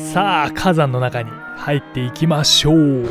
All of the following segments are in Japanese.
さあ火山の中に入っていきましょう。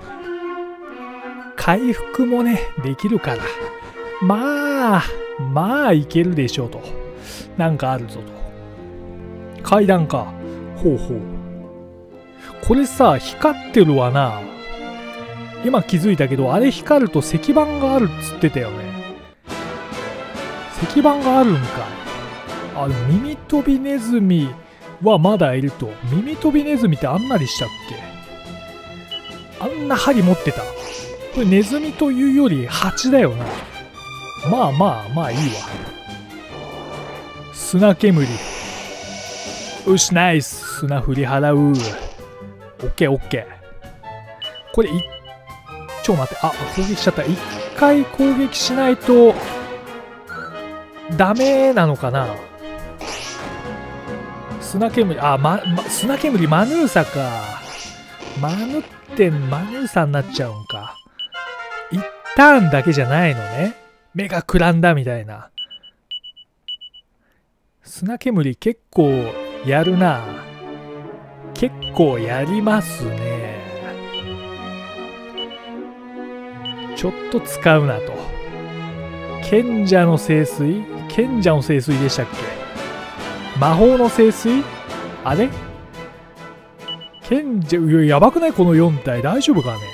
回復もねできるから、まあいけるでしょうと。なんかあるぞと。階段か。ほうほう。これさ光ってるわな。今気づいたけど、あれ光ると石板があるっつってたよね。石板があるんか。あ、耳飛びネズミはまだいると。耳飛びネズミってあんなりしたっけ。あんな針持ってた。これネズミというより蜂だよな。まあいいわ。砂煙。よしナイス。砂振り払う。オッケー。これちょ待って、あ、攻撃しちゃった。一回攻撃しないとダメなのかな。砂煙、砂煙マヌーサか。マヌーサになっちゃうんか。一ターンだけじゃないのね。目がくらんだみたいな。砂煙結構やるな。結構やりますね。ちょっと使うなと。賢者の聖水でしたっけ。魔法の聖水あれ賢者、やばくないこの4体。大丈夫かね。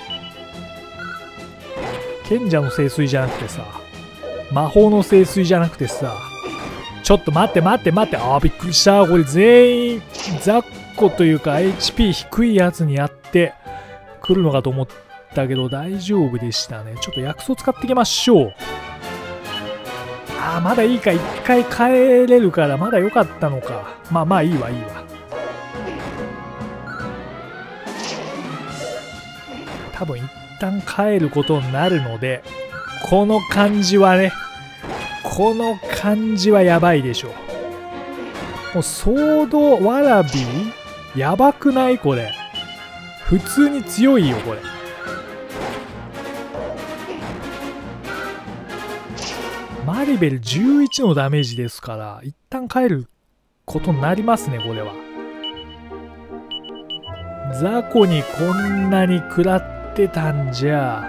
賢者の聖水じゃなくてさ、魔法の聖水じゃなくてさ、ちょっと待って。あーびっくりした。これ全員雑魚というか HP 低いやつにやってくるのかと思ったけど大丈夫でしたね。ちょっと薬草使っていきましょう。まだいいか。一回帰れるからまだ良かったのか。まあいいわ。多分一旦帰ることになるので、この感じはやばいでしょ。もうソードわらびやばくないこれ。普通に強いよこれ。マリベル11のダメージですから、一旦帰ることになりますねこれは。雑魚にこんなに食らってたんじゃ。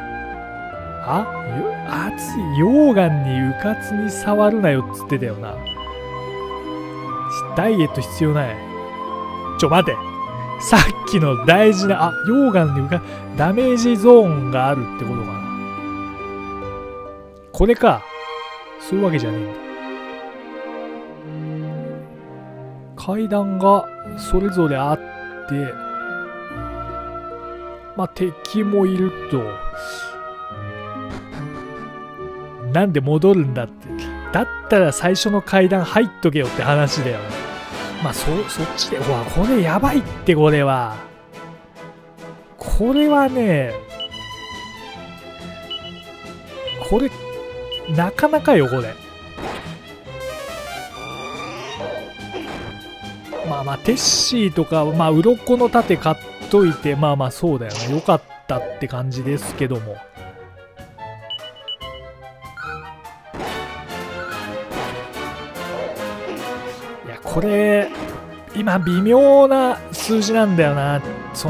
熱い溶岩にうかつに触るなよっつってたよな。ダイエット必要ない。待て。さっきの大事な、溶岩にダメージゾーンがあるってことかな。これか。そういうわけじゃねえんだ。階段がそれぞれあって、敵もいると。なんで戻るんだって。だったら最初の階段入っとけよって話だよね。そっちで。これやばいって、これはね、これなかなかよこれ。テッシーとか鱗の盾買っといて、そうだよね。よかったって感じですけども。これ今微妙な数字なんだよな。そ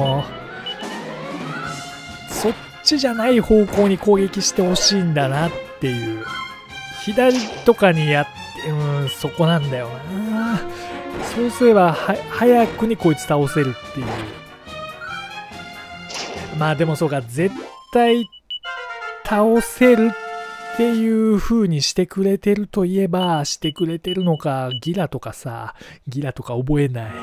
っちじゃない方向に攻撃してほしいんだなっていう。左とかにやって、そこなんだよな。そうすれば早くにこいつ倒せるっていう。でもそうか、絶対倒せるっていう風にしてくれてるといえばしてくれてるのか。ギラとか覚えない。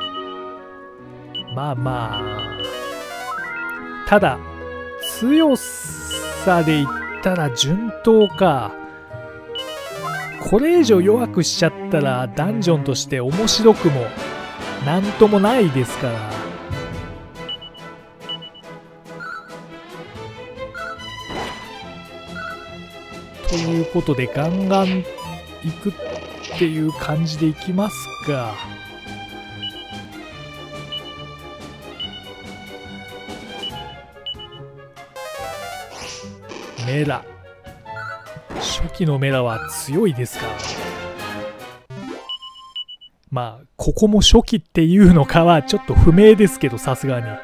ただ強さで言ったら順当か。これ以上弱くしちゃったらダンジョンとして面白くもなんともないですから。ということでガンガンいくっていう感じでいきますか。メラ、初期のメラは強いですから。 まあここも初期っていうのかはちょっと不明ですけど、さすがに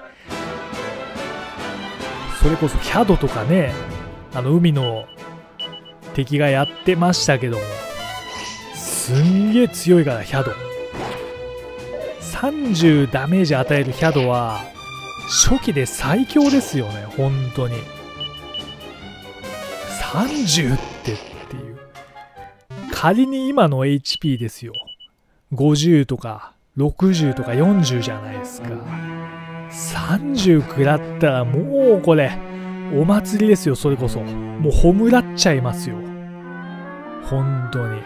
それこそヒャドとかね、海の敵がやってましたけども、すんげえ強いから。ヒャド30ダメージ与えるヒャドは初期で最強ですよね、本当に。30っていう。仮に今の HP ですよ、50とか60とか40じゃないですか。30食らったらもうこれお祭りですよ。それこそもう葬っちゃいますよ、本当に。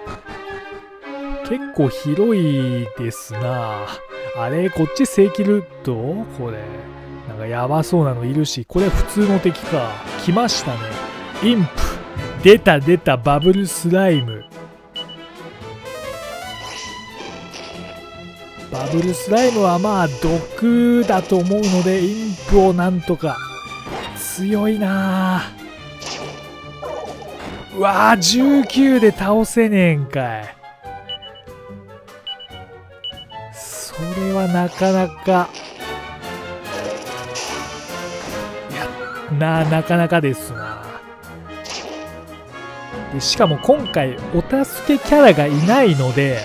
結構広いですな。あれ、こっち正規ルート、これなんかやばそうなのいるし、これ普通の敵か。来ましたね、インプ。出た出た、バブルスライム。バブルスライムはまあ毒だと思うので、インプをなんとか。強いなあ。うわあ、19で倒せねえんかい。それはなかなか、なかなかですな。でしかも今回お助けキャラがいないので、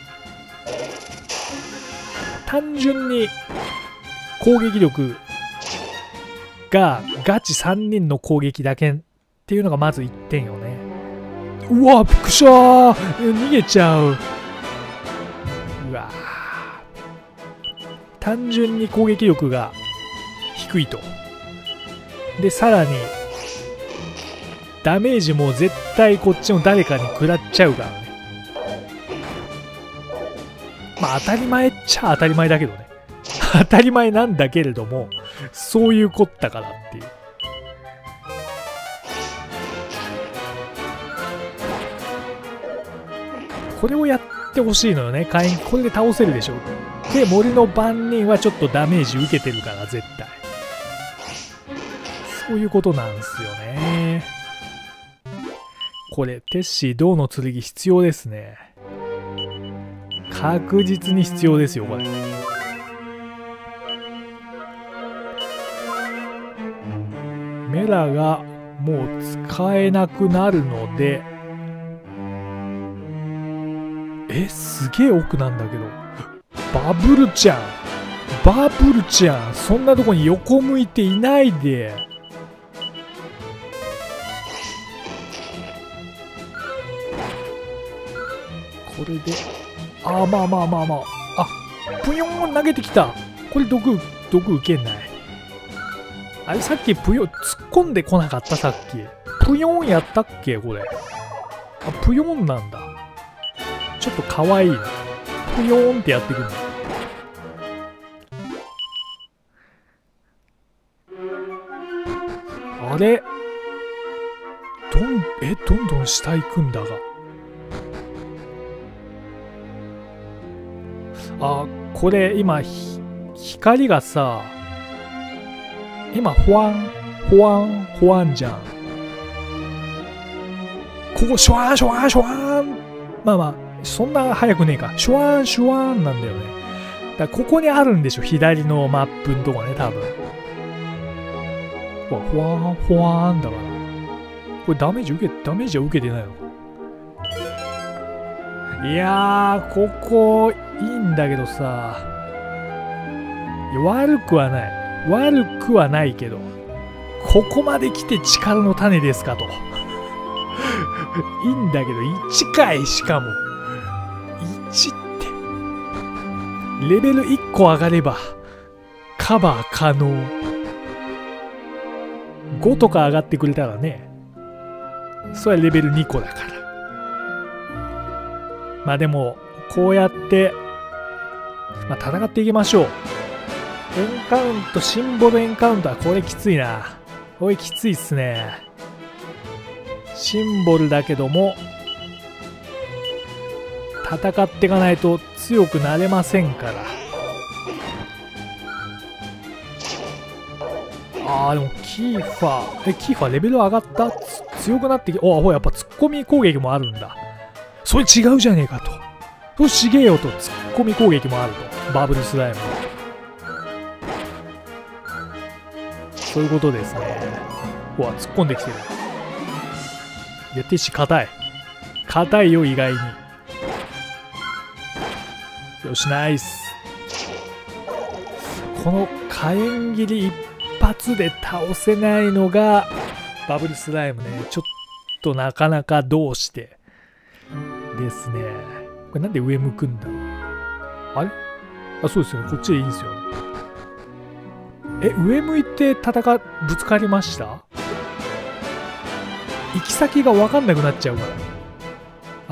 単純に攻撃力がガチ3人の攻撃だけっていうのがまず1点よね。うわ、びっくりしたー。逃げちゃう。うわ、単純に攻撃力が低いと。でさらにダメージも絶対こっちの誰かに食らっちゃうからね。まあ当たり前っちゃ当たり前だけどね。当たり前なんだけれども、そういうこったからっていう。これをやってほしいのよね。これで倒せるでしょ。で森の番人はちょっとダメージ受けてるから絶対。そういうことなんですよね。これテッシー銅の剣必要ですね。確実に必要ですよこれ。メラがもう使えなくなるので、すげえ奥なんだけど。バブルちゃん、バブルちゃん、そんなとこに横向いていないで。これで、まあ、ぷよーん投げてきた。これ毒受けない。あれさっきぷよ突っ込んでこなかった？さっきぷよーんやったっけこれ。ぷよーんなんだ。ちょっとかわいいな。ぷよーんってやってくるの。あれどんどん下行くんだが。これ今光がさ、今ほわんじゃん。ここシュワーシュワーシュワーン。まあそんな速くねえか。シュワーンなんだよね。だからここにあるんでしょ、左のマップのとこね、多分。ほわーんだから。これダメージは受けてないの？いやー、ここいいんだけどさ。悪くはないけど、ここまで来て力の種ですかと。いいんだけど、1回しかも。1って。レベル1個上がれば、カバー可能。5とか上がってくれたらね、それはレベル2個だから。まあでも、こうやって、戦っていきましょう。エンカウント、シンボルエンカウントはこれきついな。これきついっすね。シンボルだけども、戦っていかないと強くなれませんから。でもキーファレベル上がった？強くなってき、やっぱツッコミ攻撃もあるんだ。それ違うじゃねえかと。 としげよと突っ込み攻撃もあると。バブルスライム。そういうことですね。うわ、突っ込んできてる。いや、ティッシュ硬い。硬いよ、意外に。よし、ナイス。この火炎切り一発で倒せないのがバブルスライムね。ちょっとなかなかどうしてですね。これなんで上向くんだろう。あれ、あ、そうですよね。こっちでいいんですよね。上向いてぶつかりました？行き先が分かんなくなっちゃうから。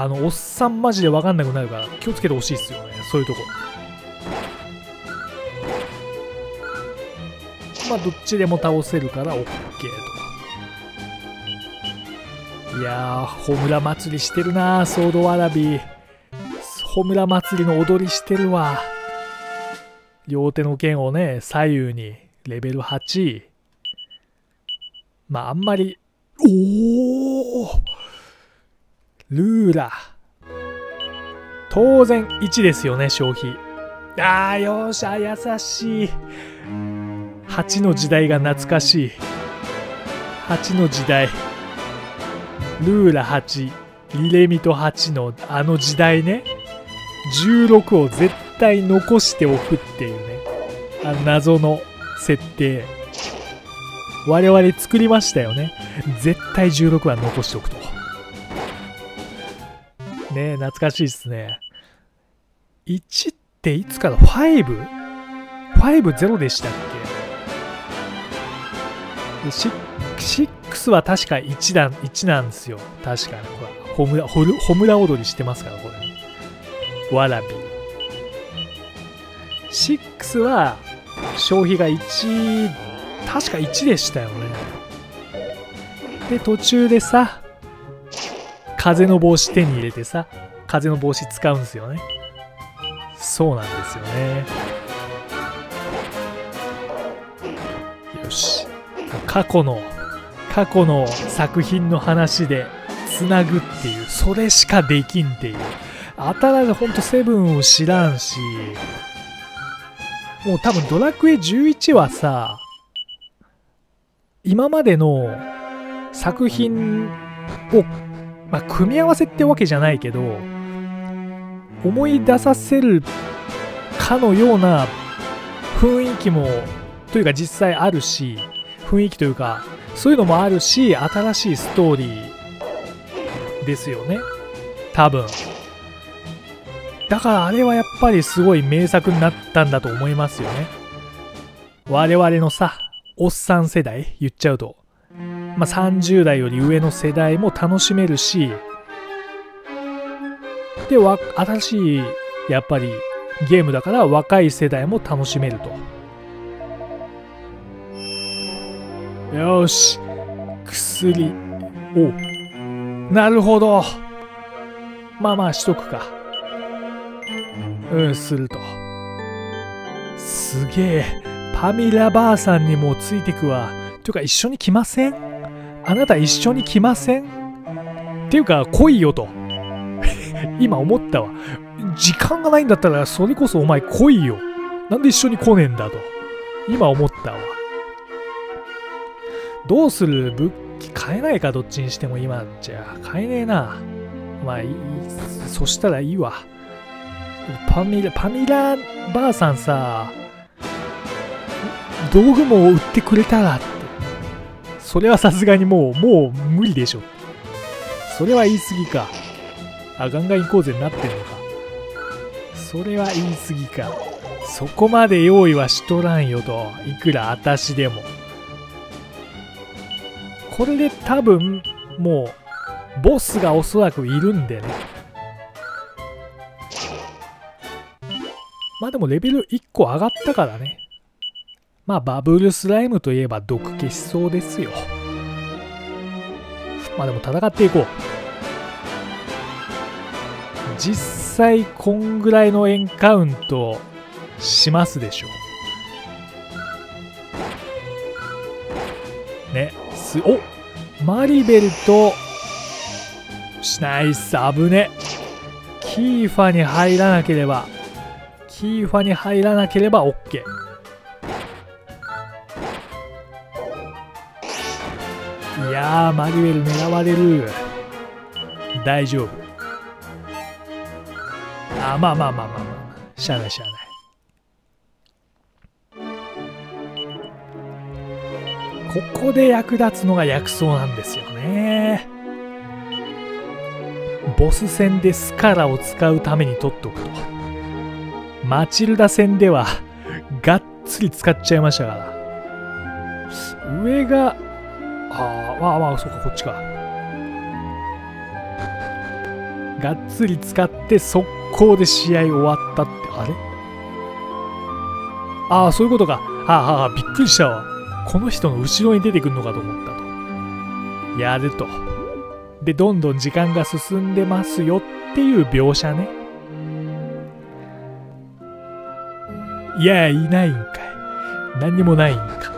おっさんマジで分かんなくなるから気をつけてほしいっすよね。そういうとこ。まあどっちでも倒せるから OK と。いやー、ホムラ祭りしてるなー、ソードワラビー。ホムラ祭りの踊りしてるわ。両手の剣をね、左右にレベル8。まああんまり、おー、ルーラ。当然1ですよね、消費。あー、よーしゃ、優しい。8の時代が懐かしい。8の時代。ルーラ8、リレミト8のあの時代ね。16を絶対残しておくっていうね。謎の設定。我々作りましたよね。絶対16は残しておくと。ねえ、懐かしいですね。1っていつから 5?5-0 でしたっけ？6は確か1なんですよ。確かに。ほら、ホムラ踊りしてますから、これ。わらび。6は消費が1、確か1でしたよね。で、途中でさ、風の帽子手に入れてさ、風の帽子使うんですよね。そうなんですよね。よし。過去の作品の話でつなぐっていう、それしかできんっていう。ほんとセブンを知らんし、もう多分ドラクエ11はさ、今までの作品を、まあ、組み合わせってわけじゃないけど、思い出させるかのような雰囲気も、というか実際あるし、雰囲気というか、そういうのもあるし、新しいストーリーですよね。多分。だからあれはやっぱりすごい名作になったんだと思いますよね。我々のさ、おっさん世代言っちゃうと、まあ、30代より上の世代も楽しめるし、で、新しいやっぱりゲームだから若い世代も楽しめると。よし、薬。お、なるほど。まあまあしとくか。すると。すげえ。パミラばあさんにもついてくわ。ていうか一緒に来ません？あなた一緒に来ません？っていうか来いよと。今思ったわ。時間がないんだったらそれこそお前来いよ。なんで一緒に来ねえんだと。今思ったわ。どうする？武器買えないか、どっちにしても今じゃ買えねえな。まあいい、そしたらいいわ。パミラばあさんさ、道具も売ってくれたらって。それはさすがにもう無理でしょ。それは言い過ぎか。あ、ガンガン行こうぜになってんのか。それは言い過ぎか。そこまで用意はしとらんよと。いくら私でも。これで多分もうボスがおそらくいるんでね。まあでもレベル1個上がったからね。まあバブルスライムといえば毒消しそうですよ。まあでも戦っていこう。実際こんぐらいのエンカウントしますでしょう。ね。お、マリベルとナイス、危ね。 キーファに入らなければ OK。いやー、マリウェル狙われる。大丈夫。まあ。しゃあない。ここで役立つのが薬草なんですよね。ボス戦でスカラを使うために取っとくと。マチルダ戦ではがっつり使っちゃいましたから。上がそうか、こっちか。がっつり使って速攻で試合終わったって、あれそういうことか。びっくりしたわ。この人の後ろに出てくるのかと思ったと。やると。で、どんどん時間が進んでますよっていう描写ね。いや、いないんかい。何にもないんか。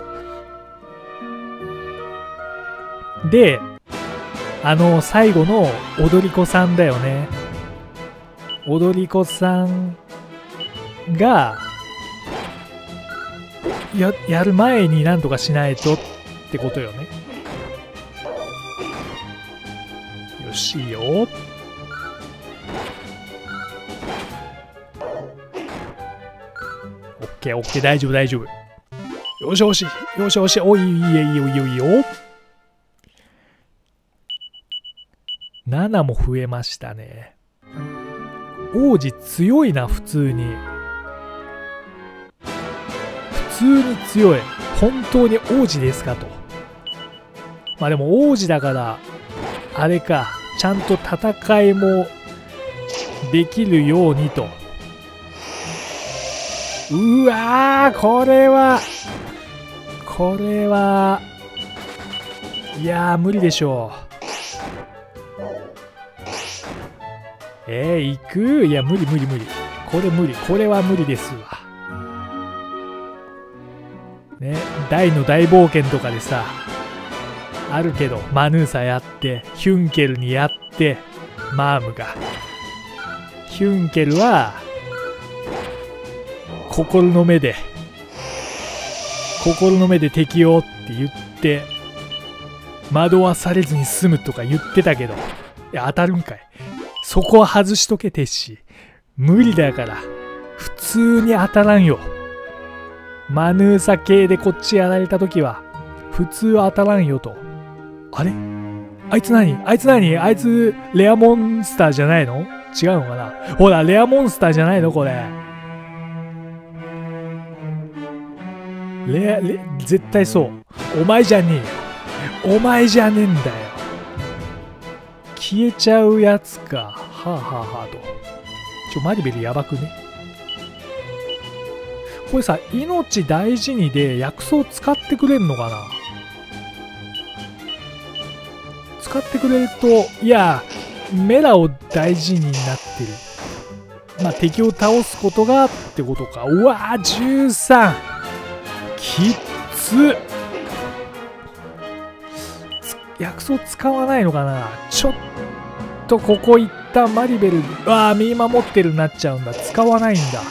で、最後の踊り子さんだよね。踊り子さんが、やる前になんとかしないとってことよね。よしよ。オッケー、大丈夫。よし。おいいよ。7も増えましたね。王子強いな、普通に強い。本当に王子ですかと。まあでも王子だからあれか、ちゃんと戦いもできるようにと。うわー、これはいやー、無理でしょう。行く？いや、無理。これは無理ですわ。ね、大の大冒険とかでさ、あるけど、マヌーサやって、ヒュンケルにやって、マームが。ヒュンケルは、心の目で敵をって言って、惑わされずに済むとか言ってたけど、いや、当たるんかい。そこは外しとけてし。無理だから。普通に当たらんよ。マヌーサ系でこっちやられたときは、普通当たらんよと。あれ？あいつ何？あいつレアモンスターじゃないの？違うのかな？ほら、レアモンスターじゃないのこれ。絶対そう。お前じゃねえんだよ。消えちゃうやつか。と。マリベルやばくね？これさ、命大事にで薬草使ってくれんのかな？使ってくれると、いや、メラを大事になってる。まあ、敵を倒すことがってことか。うわー、13！きっつ！薬草使わないのかな？ちょっとここ一旦マリベル、見守ってるなっちゃうんだ。使わないんだ。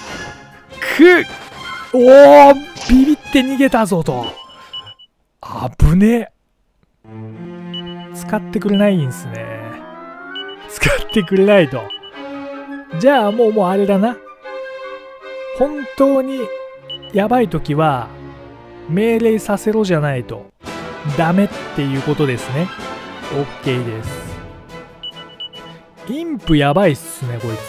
おー、ビビって逃げたぞと。危ねえ。使ってくれないんすね。使ってくれないと。じゃあもうあれだな。本当にやばい時は命令させろじゃないとダメっていうことですね。OK です。インプやばいっすね、こい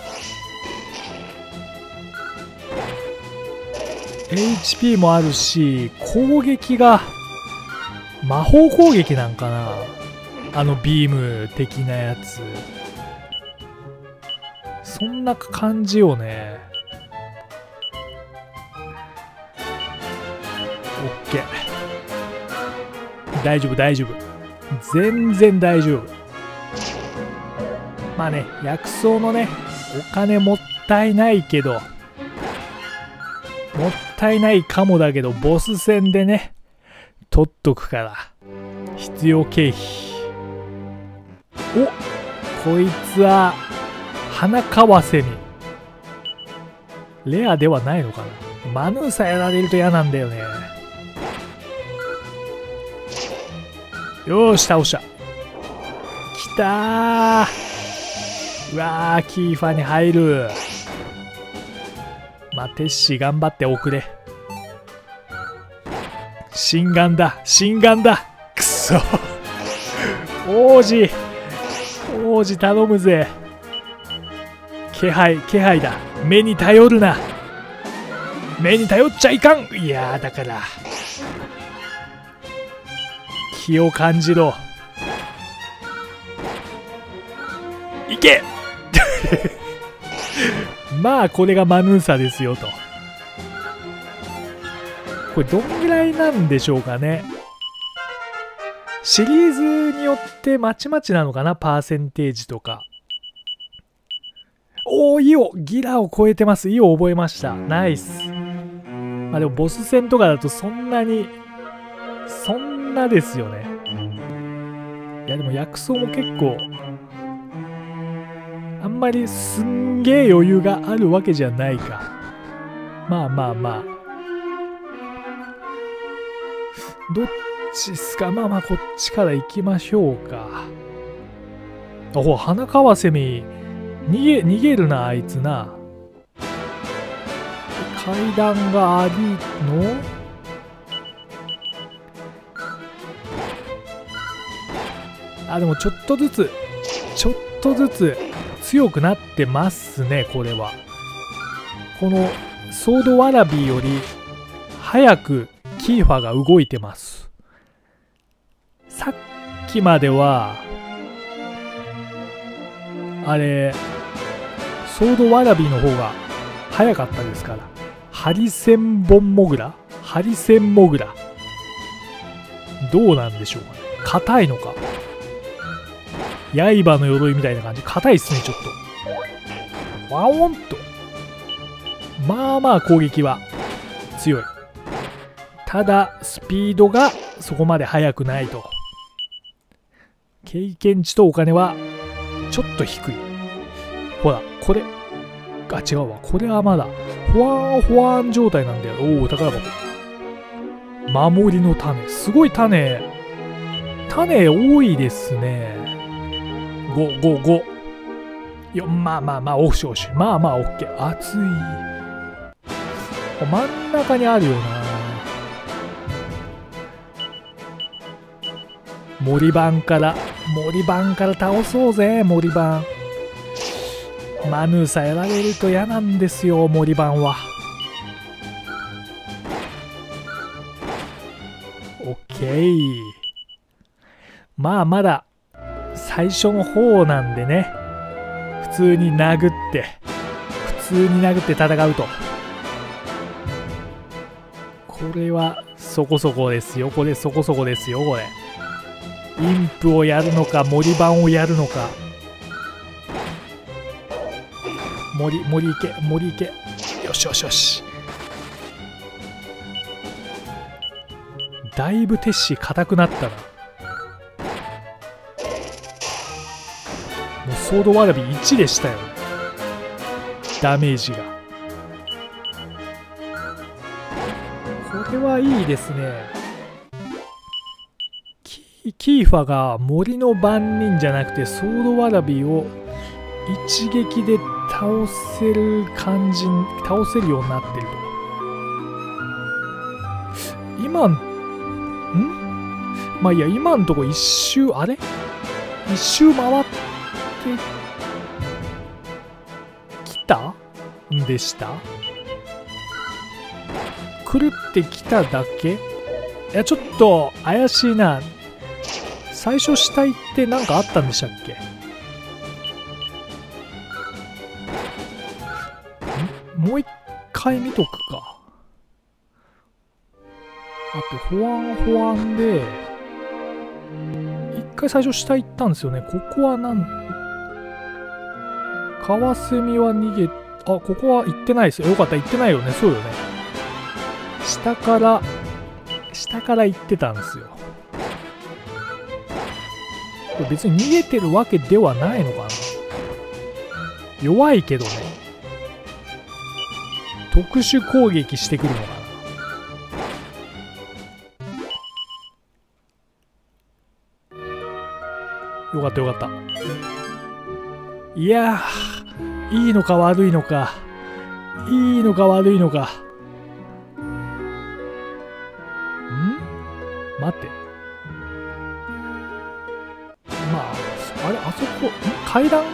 つ。HP もあるし、攻撃が魔法攻撃なんかな、ビーム的なやつ。そんな感じよね。OK。大丈夫。全然大丈夫。まあね、薬草のね、お金もったいないけど、もったいないかもだけど、ボス戦でね、取っとくから、必要経費。お、こいつは、 花カワセミ。レアではないのかな。マヌーサやられると嫌なんだよね。よーし、倒した。きたー。うわー、キーファに入る。まあ、テッシー頑張っておくれ。心眼だ、心眼だ。くそ。王子頼むぜ。気配だ。目に頼るな。目に頼っちゃいかん。いやー、だから気を感じろ。いけまあこれがマヌーサですよと。これどんぐらいなんでしょうかね。シリーズによってまちまちなのかな、パーセンテージとか。おお、イオ、ギラを超えてます。イオ覚えました。ナイス。まあでもボス戦とかだとそんなですよね。いやでも薬草も結構あんまりすんげえ余裕があるわけじゃないか。まあまあまあ、どっちっすか。まあまあこっちから行きましょうか。お、花カワセミ逃げるな、あいつな。階段がありのでもちょっとずつ強くなってますね。これはこのソードワラビーより早くキーファが動いてます。さっきまではあれソードワラビーの方が早かったですから。ハリセンボンモグラどうなんでしょうかね。硬いのか。刃の鎧みたいな感じ。硬いっすね、ちょっと。ワオンと。まあまあ攻撃は強い。ただ、スピードがそこまで速くないと。経験値とお金はちょっと低い。ほら、これ。違うわ。これはまだ、ほわん状態なんだよ。おお、宝箱。守りの種。すごい種多いですね。5。まあまあまあ、おし。まあまあ、オッケー。熱い。真ん中にあるよな。森番から倒そうぜ、森番。マヌーサやられると嫌なんですよ、森番は。オッケー。まあまだ最初の方なんでね、普通に殴って戦うと。これはそこそこですよ。これ。インプをやるのか森番をやるのか。森いけ。よし。だいぶテッシー硬くなったな。もうソードワラビー1でしたよ。ダメージが。これはいいですね。キーファが森の番人じゃなくてソードワラビーを一撃で倒せるようになってると。まあいいや、今んとこ一周回ってきたんでした？狂ってきただけ？いや、ちょっと怪しいな。最初死体って何かあったんでしたっけ？もう一回見とくか。あと、ほわんで、一回最初下行ったんですよね。ここはカワセミは逃げ、ここは行ってないですよ。よかった、行ってないよね。そうよね。下から行ってたんですよ。これ別に逃げてるわけではないのかな。 弱いけどね。特殊攻撃してくるのかな。よかったよかった。いやー、いいのか悪いのか。いいのか悪いのか。待って。まあ、あれ、あそこ、階段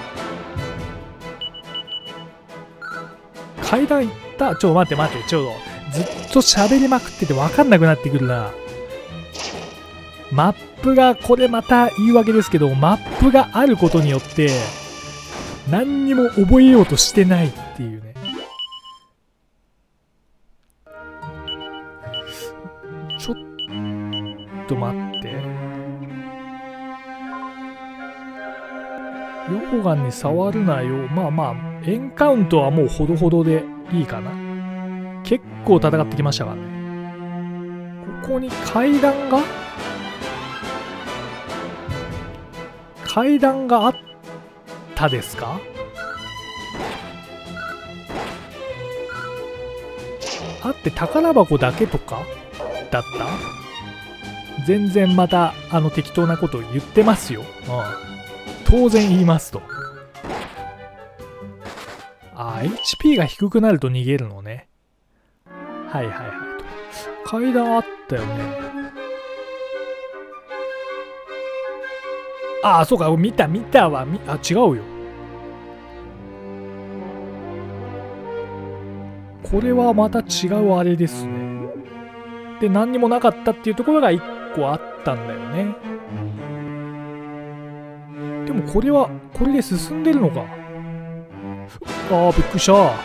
行った。ちょ、待って、ちょっと、ずっと喋りまくってて分かんなくなってくるな。マップが、これまた言い訳ですけど、マップがあることによって、何にも覚えようとしてないっていうね。ちょっと待って。ヨホガンに触るなよ。まあまあ、エンカウントはもうほどほどでいいかな。結構戦ってきましたからね。ここに階段があったですか？あって宝箱だけとかだった？全然また適当なこと言ってますよ。当然言いますと。HP が低くなると逃げるのね。はいはいはいと。階段あったよね。そうか、見たわ。違うよ。これはまた違うあれですね。で、何にもなかったっていうところが1個あったんだよね。でもこれで進んでるのか。びっくりした。こ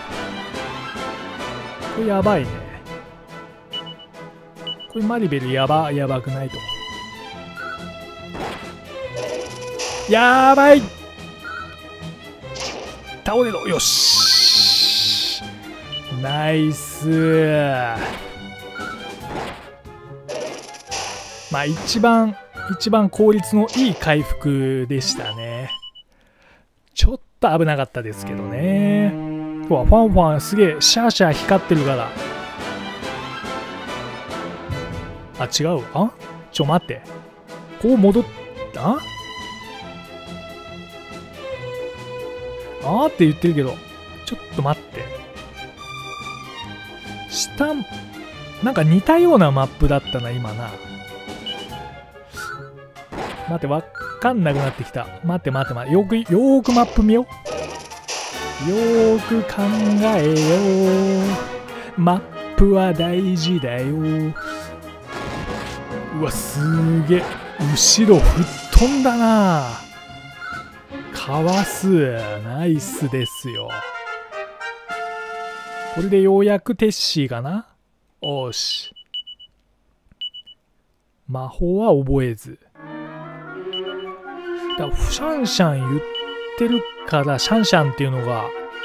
れやばいね。これマリベルやばくないと。やばい。倒れろ。よし。ナイス。まあ一番効率のいい回復でしたね。ちょっと危なかったですけどね。ファンファンすげえシャーシャー光ってるから。違う。待って。こう戻ったって言ってるけど、ちょっと待って。なんか似たようなマップだったな、今な。待って、わかんなくなってきた。待って。よーくマップ見よう。よーく考えよう。マップは大事だよ。うわ、すげえ。後ろ吹っ飛んだな。かわす。ナイスですよ。これでようやくテッシーかな。おし。魔法は覚えず。シャンシャン言ってるから、シャンシャンっていうのが、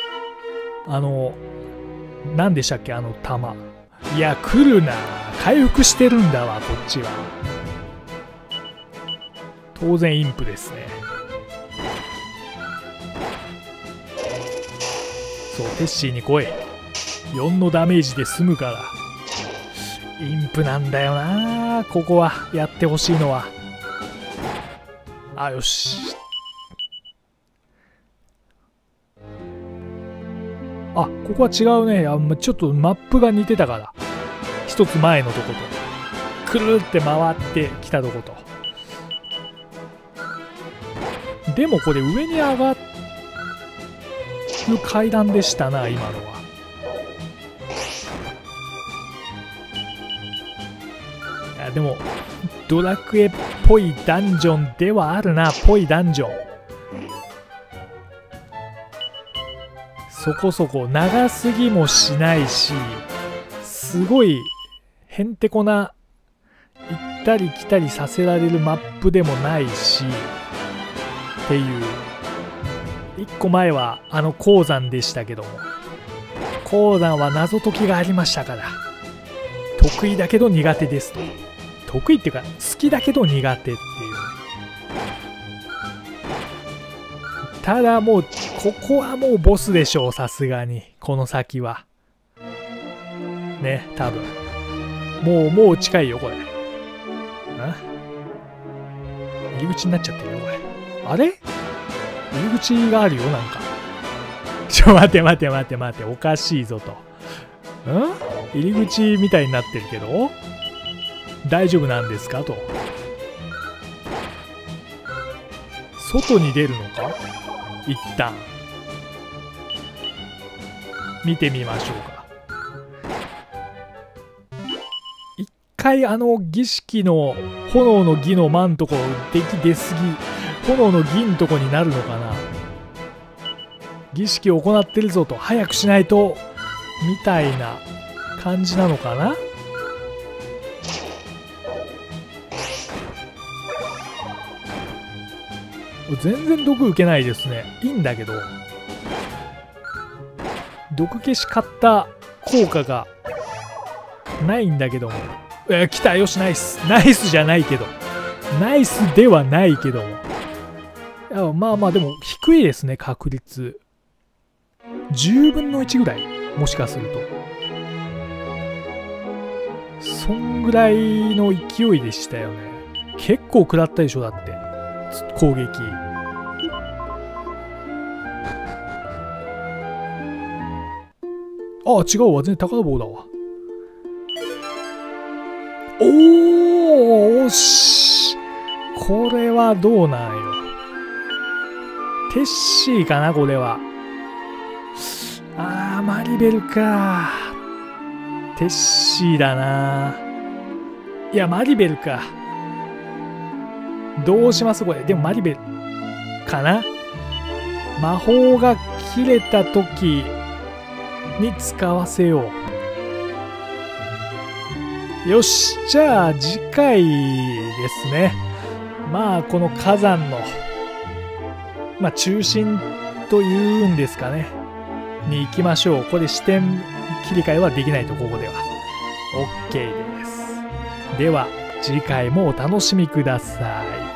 何でしたっけ、弾。いや、来るな。回復してるんだわ、こっちは。当然インプですね。そう、テッシーに来い。4のダメージで済むから。インプなんだよな、ここは。やってほしいのは。よし。ここは違うね。ちょっとマップが似てたから。一つ前のとこと。くるって回ってきたとこと。でもこれ上に上がる階段でしたな、今のは。でも、ドラクエっぽいダンジョンではあるな、ぽいダンジョン。そこそこ長すぎもしないし、すごいへんてこな行ったり来たりさせられるマップでもないしっていう。一個前は鉱山でしたけども、鉱山は謎解きがありましたから、得意だけど苦手ですと。得意っていうか好きだけど苦手っていう。 ただもう、ここはもうボスでしょう、さすがに。この先は。ね、多分。もう近いよ、これ。入り口になっちゃってるよ、これ。あれ入り口があるよ、なんか。待て、おかしいぞと。入り口みたいになってるけど、大丈夫なんですかと。外に出るのか一旦。見てみましょうか。一回儀式の炎の儀の間んとこ出すぎ、炎の儀んとこになるのかな。儀式を行ってるぞと、早くしないと、みたいな感じなのかな。全然毒受けないですね。いいんだけど、毒消し買った効果がないんだけども。来た、よし、ナイス。ナイスじゃないけど。ナイスではないけども。いや、まあまあ、でも低いですね、確率。10分の1ぐらい、もしかすると。そんぐらいの勢いでしたよね。結構食らったでしょ、だって。攻撃。ああ、違うわ。全然宝棒だわ。おし。これはどうなんよ。テッシーかな、これは。ああ、マリベルか。テッシーだな。いや、マリベルか。どうしますこれ。でもマリベルかな。魔法が切れた時に使わせよう。よし、じゃあ次回ですね。まあこの火山の中心というんですかねに行きましょう。これ視点切り替えはできないと、ここでは OK です。では次回もお楽しみください。